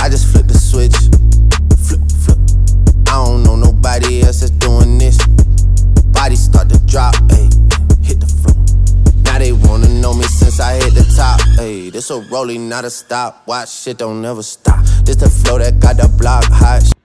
I just flip the switch, flip, flip. I don't know nobody else that's doing this. Body start to drop, ayy, hit the floor. Now they wanna know me since I hit the top, ayy. This a rolling, not a stop. Watch, shit don't never stop. This the flow that got the block hot.